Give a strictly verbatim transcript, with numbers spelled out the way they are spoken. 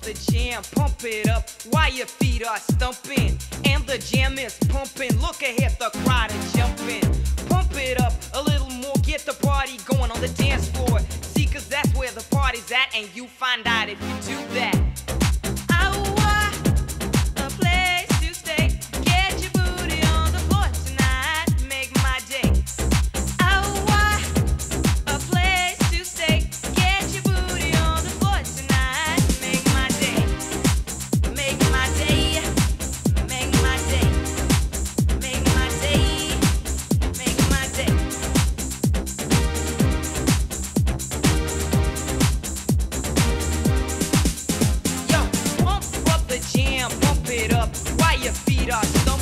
the jam, pump it up while your feet are stumping. And the jam is pumping, look ahead, the crowd is jumping. Pump it up a little more, get the party going on the dance floor. See, cause that's where the party's at, and you find out if you do that. Pump it up while your feet are stumping.